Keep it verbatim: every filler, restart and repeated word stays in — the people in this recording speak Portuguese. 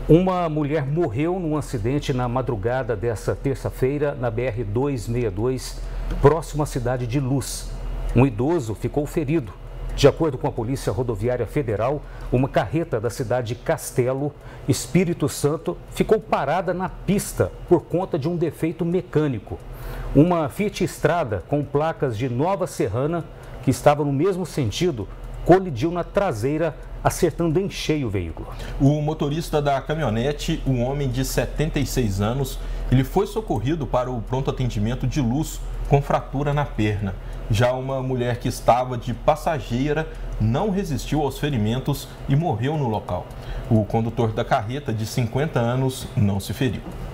Uma mulher morreu num acidente na madrugada desta terça-feira na B R duzentos e sessenta e dois, próximo à cidade de Luz. Um idoso ficou ferido. De acordo com a Polícia Rodoviária Federal, uma carreta da cidade de Castelo, Espírito Santo, ficou parada na pista por conta de um defeito mecânico. Uma Fiat Strada com placas de Nova Serrana, que estava no mesmo sentido, colidiu na traseira, acertando em cheio o veículo. O motorista da caminhonete, um homem de setenta e seis anos, ele foi socorrido para o pronto atendimento de Luz com fratura na perna. Já uma mulher que estava de passageira não resistiu aos ferimentos e morreu no local. O condutor da carreta, de cinquenta anos, não se feriu.